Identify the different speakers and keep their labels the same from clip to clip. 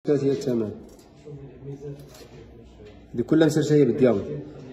Speaker 1: هي الثمن هذه كلها مسرشه هي بالديامون.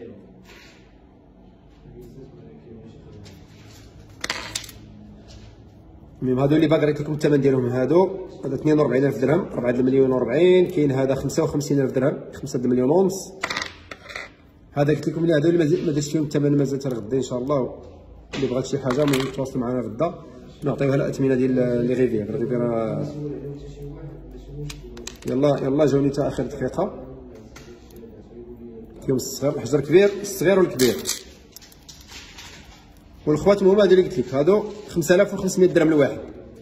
Speaker 1: المهم هادو اللي باقي قريت لكم الثمن ديالهم هادو. هذا 42000 درهم، 4 المليون و40. كاين هذا 55000 درهم، 5 المليون ونص. هذا قلت لكم هادو اللي ما دازش فيهم الثمن مازال حتى غدا ان شاء الله. اللي بغات شي حاجه المهم يتواصل معنا غدا نعطيوها الاثمنه ديال لي غيفير. يلا جاوني حتى اخر دقيقه. فيهم الصغير الحجر كبير، الصغير والكبير. والخواتم هما هادو اللي قلت لك، هادو 5500 درهم الواحد.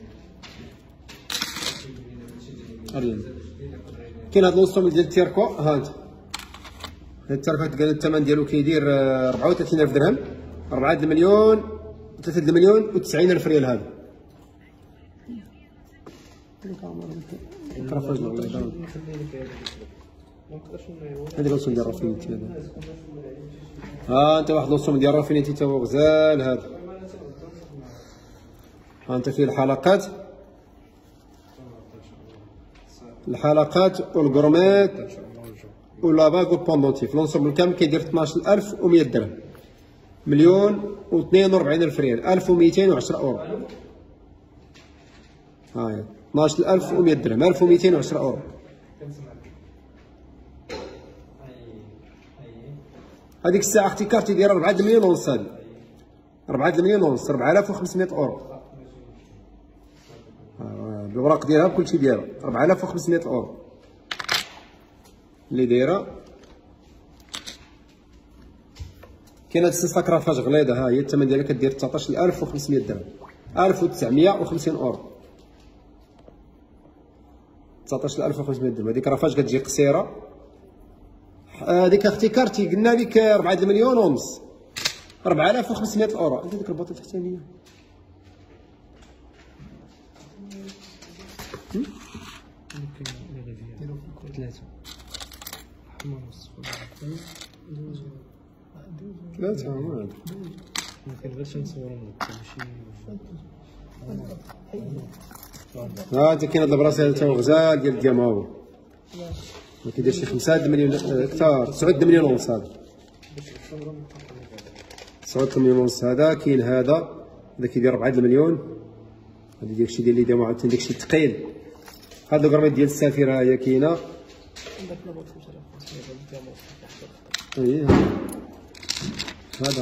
Speaker 1: كاين هاد الوسطهم ديال التيركو. ها انت هاد التيركو قال الثمن ديالو كيدير 34000 درهم، 4 المليون 3 المليون و90000 ريال. هذا كرفاج والله يبارك. هذا الوسط ديال رافينيتي هذا. ها انت واحد الوسط ديال رافينيتي تا هو غزال هذا. ها انت فيه الحلقات والكروميت واللاباك والبوندونتيف. لونسومبل كامل كيدير 12100 درهم، 1,042,000 ريال، 1210 اورو. ها هي 12100 درهم، 1210 اورو. هذيك الساعه اختي كارتي دايره 4 المليون ونص. هذه 4 المليون ونص، 4500 اورو. بالوراق ديالها بكلشي ديالها 4500 اورو اللي دايره. كاينه هاد السلسله كرافاج غليظه. ها هي الثمن ديالها كدير 19500 درهم، 1950 اورو. 19500 درهم. هذيك كرافاج كتجي قصيره. هذيك اختي كارتي قلنا لك 4 المليون ونص، 4500 اورو. عندي ديك الباطه التحتانيه. ثلاثة ما كنبغيش نصورهم ها انت كاين هاد البلاصه تا هو غزال ديال الدياماو. ما كيدير شي 5 مليون اكثر، 9 مليون ونص. هذا 9 مليون ونص. هذا كاين هذا كيدير 4 المليون. هذا داكشي ديال اللي ديما عاوتاني داكشي ثقيل. هذا الكرميت ديال السفير ها هي كاينه. ايه هذا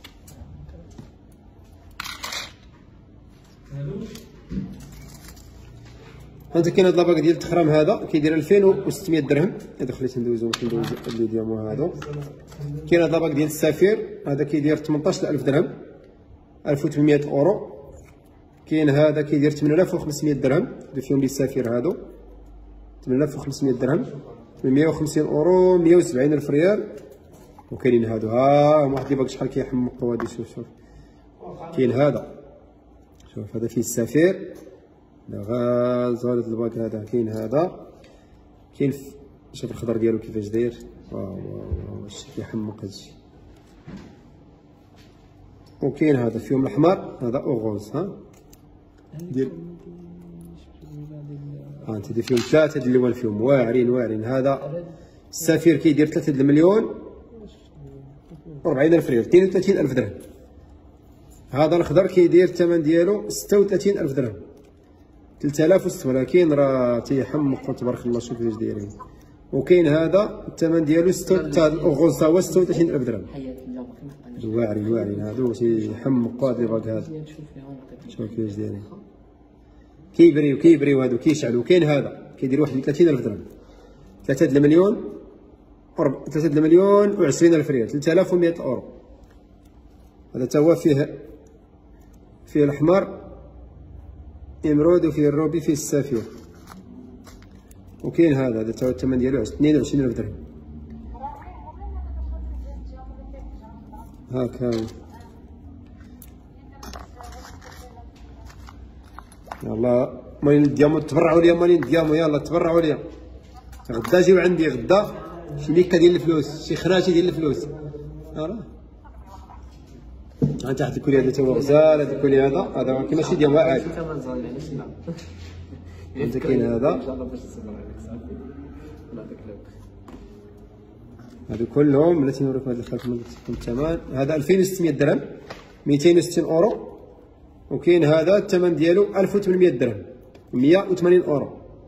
Speaker 1: انت كاين هاد لاباك ديال التخرام. هذا كيدير 2600 درهم. هذا خليت ندوزو اللي ديالو هادو. كاين هاد لاباك ديال السفير. هذا كيدير 18000 درهم، 1800 اورو. كاين هذا كيدير 8500 درهم اللي فيهم لي السفير. هادو 8500 درهم، 150 اورو، 170000 ريال. وكاينين هادو. ها واحد اللي باقي شحال كيحمقوا. هادي شوف كاين هذا. شوف هذا فيه السفير غازال الباك. هذا كاين هذا. كاين شوف الخضر ديالو كيفاش داير. واو واش كيحمق هادشي. وكاين هذا فيهم الاحمر. هذا اوغوز. ها ديال انت دي فيهم ثلاثه د اللوان فيهم واعرين. هذا السفير كيدير 3 المليون و40000 ريال، 32000 درهم. هذا الخضر كيدير الثمن ديالو 36000 درهم، 3006. ولكن راه تيحمقوا تبارك الله. شوف كيفاش دايرين. وكاين هذا الثمن ديالو 6 الاغوز تا هو 36000 درهم. واعرين هادو تيحمقوا. هاد الباك هذا شوف كيفاش دايرين. كيبريو هادو كيشعلوا. كاين هذا كيدير 31000 درهم، 3 المليون و20000 ريال، 3100 اورو. هذا تا هو فيه الاحمر امرود، وفيه الروبي، فيه السافير. وكاين هذا تا هو الثمن ديالو 22000 درهم. هاكا يلا مالين الديامو تبرعوا ليا. مالين الديامو يلا تبرعوا ليا. غدا جيو عندي غدا شي ميكا ديال الفلوس، شي خراشي ديال الفلوس. ها تحت الكولي هذا تا هو غزال. هذا الكولي هذا ماشي ديال واعر. هذا كاين هذا، هادو كلهم بلاتي نوريكم هاد الخلف من الثمن. هذا 2600 درهم 260 اورو، وكاين هذا الثمن ديالو 1800 درهم 180 اورو.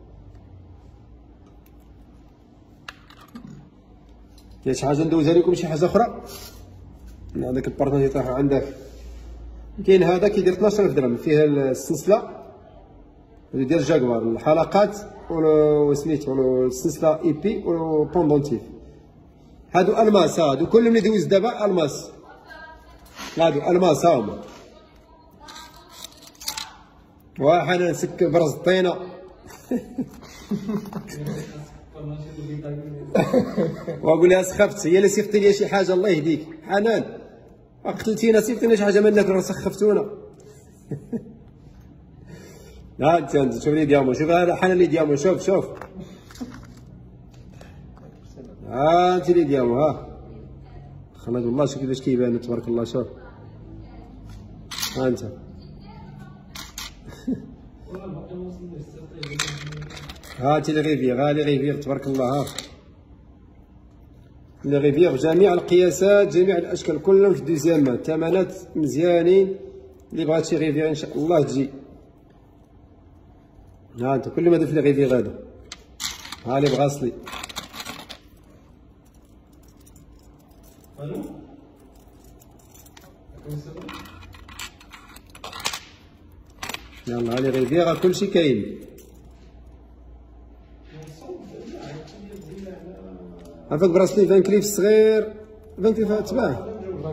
Speaker 1: كاين شي حاجه ندوزها لكم، شي حاجه اخرى هذاك البارطاج طاح عندك. كاين هذا كيدير 12000 درهم، فيه السلسله ديال جاكوار، الحلقات وسميتو السلسله اي بي وبوندونتيف. هادو الماس، هادو كل اللي دوز دابا الماس، هادو الماس هاهما. واحد نسك برز الطينه واقول لها سخفت، هي اللي صيفطتي لي شي حاجه الله يهديك حنان، قتلتينا صيفطينا شي حاجه منك راه سخفتونا. ها انت شوف لي ديامو، شوف هذا حنان لي ديامو، شوف ها انت لي ديامو، ها خلاص والله شوف كيفاش كيبان تبارك الله. شوف ها انت ها انت لي ريفير، ها لي ريفير تبارك الله، ها لي ريفير جميع القياسات جميع الاشكال كلهم في الدوزيام مان، ثمنات مزيانين. اللي بغات شي ريفير ان شاء الله تجي. ها انت كل ما درت لي ريفير هذا، ها اللي بغا اصلي. يلا لي ريفير كلشي كاين. عافاك براسلي 20 كليف صغير، 20 كليف تباع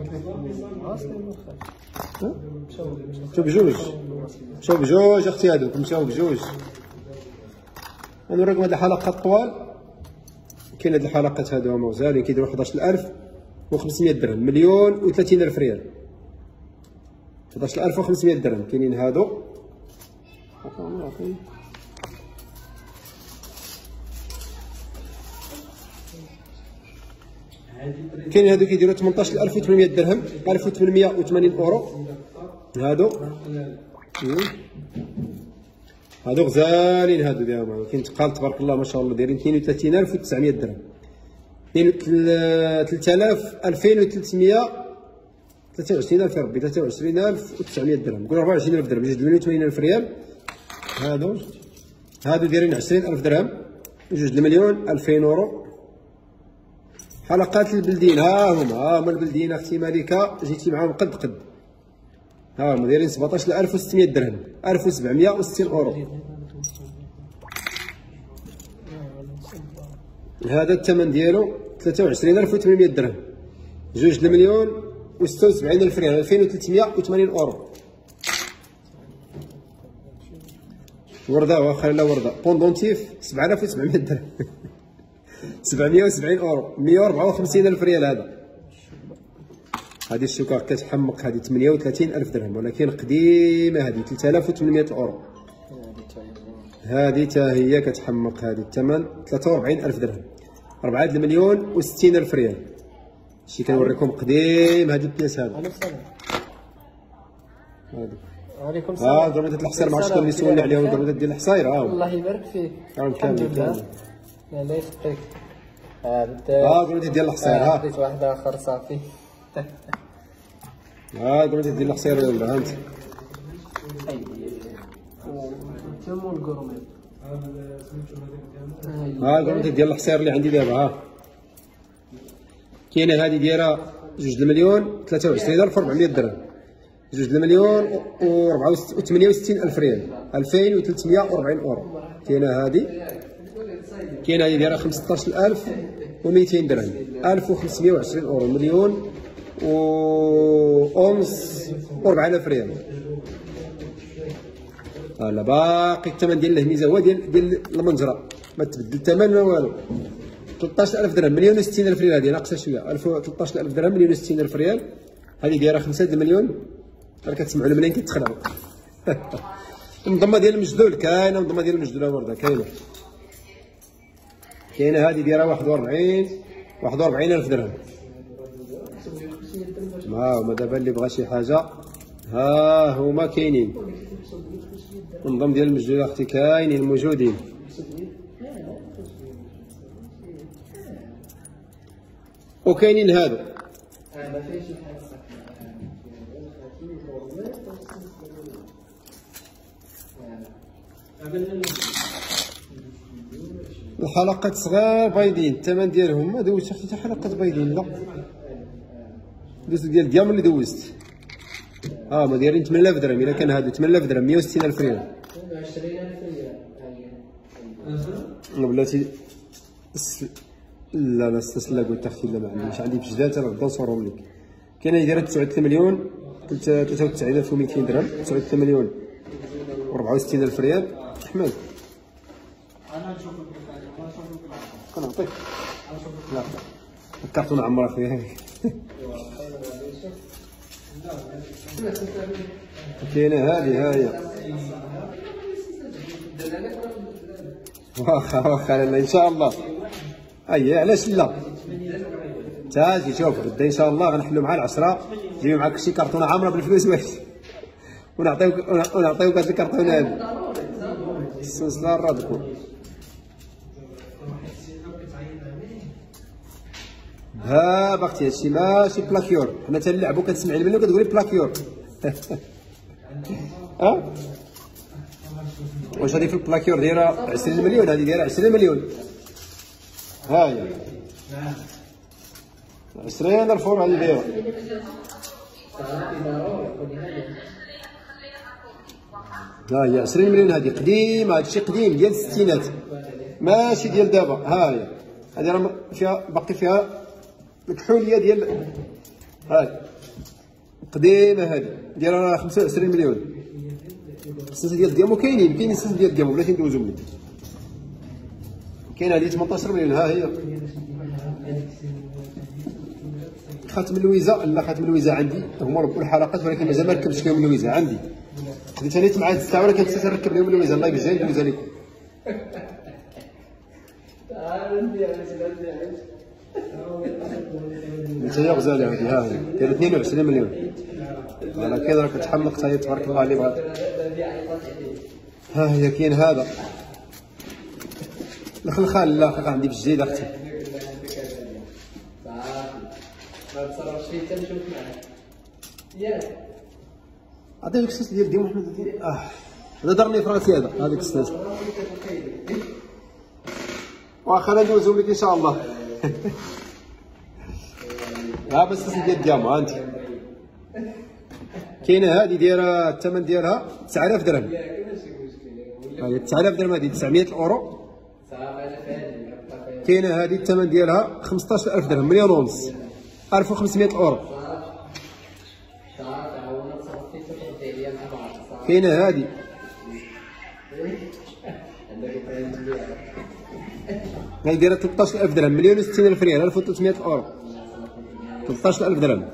Speaker 1: مشاو بجوج، مشاو بجوج اختي، هادوك مشاو بجوج. نوريكم هاد الحلقات طوال. كاين هاد الحلقات هادو هما غزالين كيديروا 11500 درهم، 1,030,000 ريال. 11500 درهم كاينين هادو. كاين هادو كيديروا 18800 درهم، 1880 اورو. هادو غزالين، هادو ديالهم كاين تقال تبارك الله ما شاء الله، دايرين 32900 درهم. كاين 3000 2300 23000 يا ربي، 23900 درهم، قول 24000 درهم، 2,080,000 ريال. هادو دايرين 20000 درهم، 2,000,000 اورو. حلقات البلدين ها هما البلدين اختي مالكه، جيتي معاهم قد ها هما دايرين 17600 درهم، 1760 اورو. هذا الثمن ديالو 23800 درهم، 2,076,000 ريال، 2380 اورو. ورده واخا لا ورده بوندونتيف 7700 درهم 770 اورو، 154,000 ريال. هذه الشوكه كتحمق، هذه 38,000 درهم، ولكن قديمه هذه 3800 اورو. هذه تا هي كتحمق، هذه الثمن 43,000 درهم، 4,060,000 ريال. شي كنوريكم قديم هذه البياس. هذا
Speaker 2: وعليكم السلام.
Speaker 1: ضربات الحصير، ما عرفتش اللي سولنا عليهم ضربات ديال الحصير.
Speaker 2: الله يبارك فيك.
Speaker 1: الحمد لله.
Speaker 2: الله يخطيك.
Speaker 1: ضربات ديال الحصير.
Speaker 2: عطيت واحد اخر صافي.
Speaker 1: ضربات ديال الحصير ولا ها انت.
Speaker 2: تمو الكروميط.
Speaker 1: ضربات ديال الحصير اللي عندي دابا. كاينه هذه دايره 2,023,400 درهم، 2,068,000 ريال، 2,340 اورو. كاينه هذه دايره 15,200 درهم، 1,520 اورو، 1,040,000 ريال. لا باقي الثمن ديال الهميزه هو ديال المنجره، ما تبدل الثمن ما والو. 13,000 درهم، 1,060,000 ريال. هذه ناقصه شويه، 13,000 درهم، 1,060,000 ريال. هذه دايره 5 المليون. راه كتسمعوا الملايين كيتخلعوا. المضمه ديال المجدول كاينه، المضمه ديال المجدول ورده كاينه هذه دايره 41,000 درهم. ها هما دابا اللي بغى شي حاجه ها هما كاينين. النظام ديال المجدول اختي كاينين موجودين. وكاينين هادو الحلقات صغار بايضين، الثمن ديالهم ما دوزت اختي حتى حلقات بايضين، لا دوزت ديال الديام اللي دوزت. ما دايرين 8000 درهم. الا كان هادو 8000 درهم 160000 ريال.
Speaker 2: 20000 ريال.
Speaker 1: بلاتي لا استسلا قلت اختي لا ما عنديش، عندي بجدات انا غدا نصورهم لك. كاينه اللي دايره 39 مليون 93200 درهم، 39 مليون و64000 ريال. احمد كنعطيك لا الكرتون عمر اخويا. كاينه هذه هاهي واخا لا ان شاء الله. علاش لا تاجي شوف غدا ان شاء الله غنحلو مع العشرة. جيبي معاك شي كرتونه عامره بالفلوس واش ونعطيوك هاد الكرتونه هادي. السلسله راه تكون ها باختي. هادشي ماشي بلاكيور، حنا تنلعبو كتسمعي منو كتقولي بلاكيور. واش هادي في البلاكيور دايره 20 مليون؟ هادي دايره 20 مليون. ها هي 20 الفور هادي دايره. ها هي 20 مليون. هادي قديمه، هادشي قديم ديال الستينات ماشي ديال دابا. ها هي هادي راه فيها باقي فيها الكحوليه ديال هاي قديمه. هادي دايره 25 مليون. السلسله ديال الديامو كاينين السلسله ديال الديامو بلاتي ندوزو لك. كاين هادي 18 مليون. ها هي خاتم اللويزه. لا خاتم اللويزه عندي هما ربوا الحلقات ولكن مازال ما ركبتش فيهم اللويزه. عندي خديت انا مع هاد الساعه ولكن نسيت نركب لهم اللويزه. الله يجزاها ندوزها لكم. انت يا غزاله هادي ها هي دايره 22 مليون. انا كذا راك تحمق حتى تبارك الله اللي بغا. ها هي كاين هذا الخلخال. لا خلخال عندي بالجيد اختي.
Speaker 2: ما تصرفش فيه حتى نشوف معاك ياك.
Speaker 1: عطيك السلسله ديال ديما احمد. هذا ضرني في راسي هذيك السلسله. واخا ندوزو لك ان شاء الله. ها بس السلسله ديال الديام. ها انت كاينه هذه دايره الثمن ديالها 9000 درهم. هاهي 9000 درهم. هذه 900 اورو. كاينه هذه الثمن ديالها 15000 درهم، مليون ونص 1500 اورو. كاينه هذه هاي دايره 13000 درهم، مليون و60000 ريال، 1300 اورو. 13000 درهم.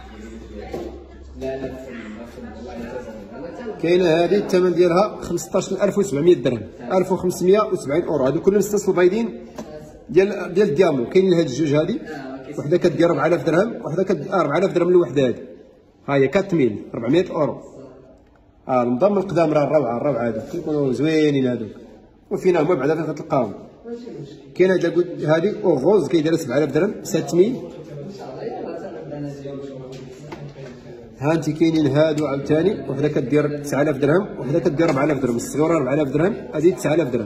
Speaker 1: كاينه هذه الثمن ديالها 15700 درهم، 1570 اورو. هادو كلهم ستة بيضين ديال الديامو. كاينين هاد الجوج. هادي وحده كدير 4000 درهم، وحده كدير 4000 درهم الوحده. هادي ها هي 4400 اورو. النظام القدام راه الروعه هادو كيكونوا زوينين هادوك، وفينا هما بعدا فين غتلقاهم. كاين هادي اوغوز كيدير 7000 درهم 6000. ها انت كاينين هادو عاوتاني، وحده كدير 9000 درهم، وحده كدير 4000 درهم. الصغيره 4000 درهم، هذه 9000 درهم.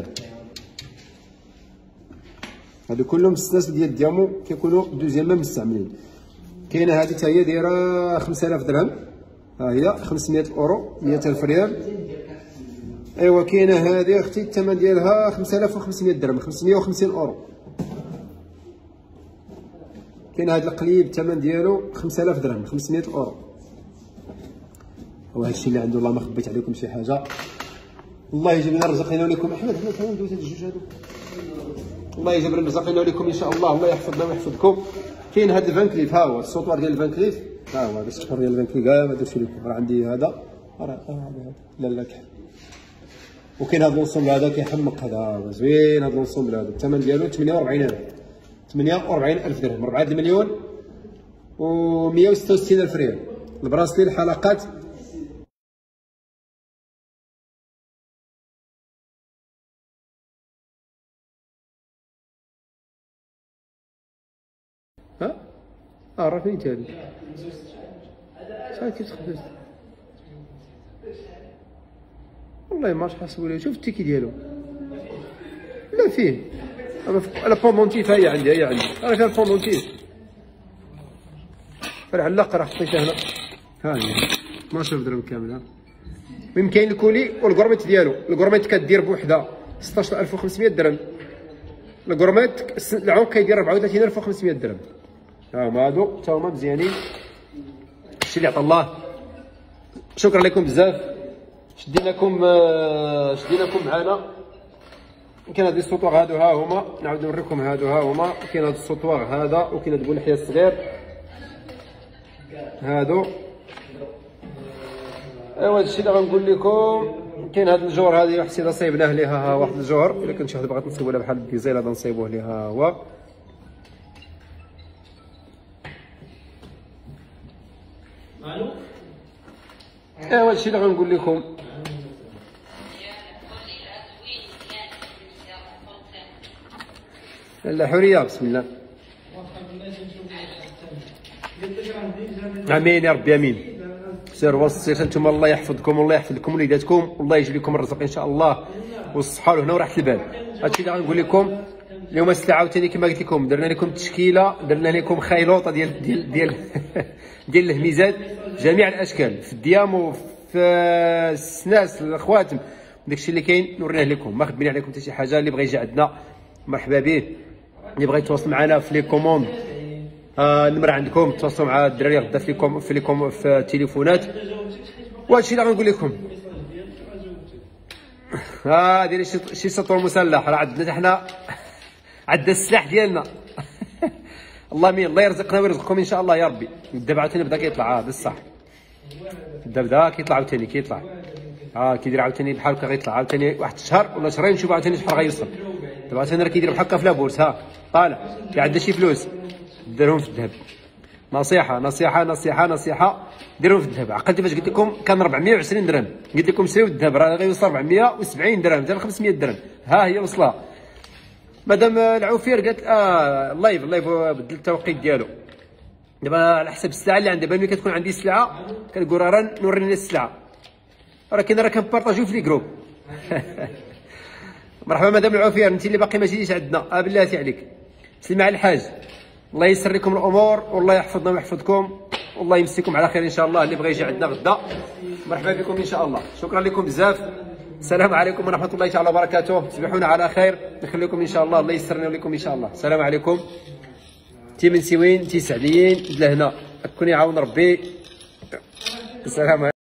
Speaker 1: هادو كلهم السلاسل ديال الديامو كيكونوا دوزيام مستعملين. كاينه هذه حتى هي دايره 5000 درهم. ها هي 500 اورو، 100000 ريال. ايوا كاينه هذه اختي الثمن ديالها 5500 درهم، 550 اورو. كاين هذا القليب الثمن ديالو 5000 درهم، 500 اورو. وهذا الشيء اللي عنده. الله ما خبيت عليكم شي حاجه. الله يجيب لنا الرزق لنا ولكم. احمد حنا ندوز هاد الجوج هادو. الله يجيب لنا الرزق لنا ولكم ان شاء الله. الله يحفظنا ويحفظكم. كاين هذا الفان كليف. ها هو السوطوار ديال الفان كليف. ها هو هذا السطور ديال الفان كليف. كاع ما درتش لكم. راه عندي هذا لا كحل. وكاين هذا لونسومبل هذا كيحمق. هذا زوين. هذا لونسومبل هذا الثمن ديالو 48000 درهم، 4 مليون و166000 ريال. البراسلي الحلقات ها راه فين تالي شحال كيف تخبز والله ما عرفتش حاسبوا ليه. شوف التيكي ديالو لا فيه انا بوندونتيف هي عندي راه فيها البوندونتيف فالعلاق راه حطيتها هنا ها هي 12 درهم كامله. المهم كاين الكولي والكورميت ديالو. الكورميت كدير بوحده 16500 درهم. الكورميت العوق كيدير 34500 درهم. ها هما هادو حتى هما مزيانين. الشيء اللي عطا الله. شكرا لكم بزاف. شديناكم معنا. كاين هاد السطوغ هادو ها هما نعاود نوريكم هادو ها هما. كاين هاد السطوغ هذا وكاين هاد بولحيه الصغير هادو. ايوا هادشي اللي غنقول لكم. كاين هاد الجور هادي واحد السيده صايبناه ليها ها واحد الجور. الا كنت شي واحد بغات نصيبو لها بحال البيزيل هذا نصيبوه ليها هو. ايوا هادشي اللي غنقول لكم. لا حوريه بسم الله. امين يا ربي امين. سير وصيت انتم الله يحفظكم والله يحفظ لكم وليداتكم والله يجيب لكم الرزق ان شاء الله والصحه والهنا وراحه البال. هادشي اللي غنقول لكم. اليوم السلعه عاوتاني كما قلت لكم درنا لكم تشكيله درنا لكم خيلوطه ديال الهميزات جميع الاشكال في الديام وفي السناس الخواتم داكشي اللي كاين نوريه لكم. ما خبينا عليكم حتى شي حاجه. اللي بغى يجي عندنا مرحبا به. اللي بغى يتواصل معنا في لي كوموند النمره عندكم تواصلوا مع الدراري غدا في التليفونات. وهادشي اللي غنقول لكم. ديري شي سطور مسلح راه عندنا حنا عندنا السلاح ديالنا. الله مين الله يرزقنا ويرزقكم ان شاء الله يا ربي. الدابا عاوتاني بدا كيطلع هذا الصح. الدابا كيطلع عاوتاني كيطلع كيدير عاوتاني بحال هكا غيطلع عاوتاني واحد الشهر ولا شهرين نشوف عاوتاني شحال غيوصل. دابا عاوتاني راه كيدير بحال هكا في لابورس طالع كي عندنا شي فلوس ديرهم في الذهب. نصيحه ديرهم في الذهب. عقلتي فاش قلت لكم كان 420 درهم قلت لكم سريو الذهب راه غيوصل 470 درهم حتى 500 درهم. ها هي وصلها. مادام العوفير قالت اللايف بدل التوقيت ديالو. دابا على حسب السلعه اللي عندي. ملي كتكون عندي السلعه كنقول راه نوريني السلعه راه كنبارطاجيو في لي جروب. مرحبا مدام العوفير انت اللي باقي ما جيتيش عندنا. بالله عليك سلمي على الحاج. الله يسر لكم الامور والله يحفظنا ويحفظكم والله يمسيكم على خير ان شاء الله. اللي بغى يجي عندنا غدا مرحبا بكم ان شاء الله. شكرا لكم بزاف. السلام عليكم ورحمه الله تعالى وبركاته. تصبحون على خير. نخليكم ان شاء الله. الله يسرنا لكم ان شاء الله. السلام عليكم. تي من سوين تي سعديين لهنا كون يعاون ربي. السلام عليكم.